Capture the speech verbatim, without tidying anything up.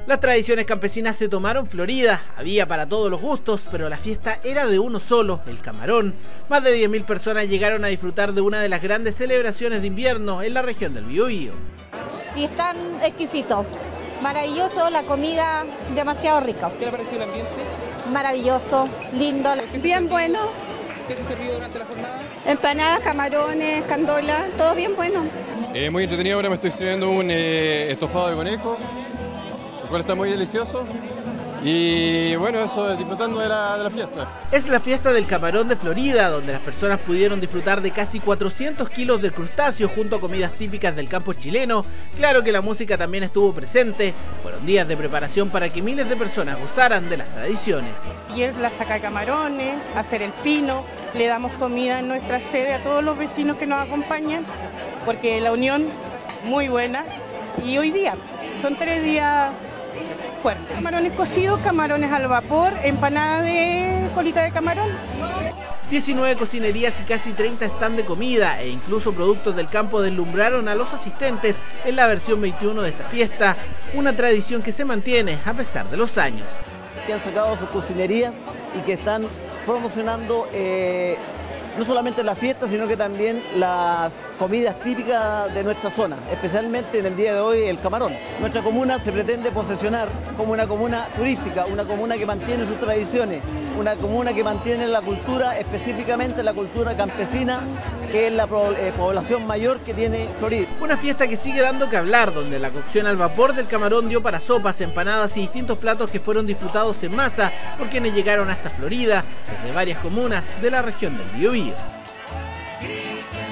Las tradiciones campesinas se tomaron Florida, había para todos los gustos, pero la fiesta era de uno solo, el camarón. Más de diez mil personas llegaron a disfrutar de una de las grandes celebraciones de invierno en la región del Biobío. Y están exquisitos, maravilloso, la comida demasiado rica. ¿Qué le pareció el ambiente? Maravilloso, lindo. Bien bueno. ¿Qué se sirvió durante la jornada? Empanadas, camarones, candola, todo bien bueno. Eh, muy entretenido, ahora me estoy sirviendo un eh, estofado de conejo, el cual está muy delicioso. Y bueno, eso, disfrutando de la, de la fiesta. Es la fiesta del camarón de Florida, donde las personas pudieron disfrutar de casi cuatrocientos kilos de crustáceos junto a comidas típicas del campo chileno. Claro que la música también estuvo presente. Fueron días de preparación para que miles de personas gozaran de las tradiciones. Y es la saca de camarones, hacer el pino, le damos comida en nuestra sede a todos los vecinos que nos acompañan, porque la unión muy buena. Y hoy día, son tres días fuertes. Camarones cocidos, camarones al vapor, empanada de colita de camarón. diecinueve cocinerías y casi treinta stands de comida e incluso productos del campo deslumbraron a los asistentes en la versión veintiuno de esta fiesta, una tradición que se mantiene a pesar de los años. Que han sacado sus cocinerías y que están promocionando eh, no solamente la fiesta, sino que también las comidas típicas de nuestra zona, especialmente en el día de hoy el camarón. Nuestra comuna se pretende posesionar como una comuna turística, una comuna que mantiene sus tradiciones, una comuna que mantiene la cultura, específicamente la cultura campesina, que es la población mayor que tiene Florida. Una fiesta que sigue dando que hablar, donde la cocción al vapor del camarón dio para sopas, empanadas y distintos platos que fueron disfrutados en masa por quienes llegaron hasta Florida desde varias comunas de la región del Biobío.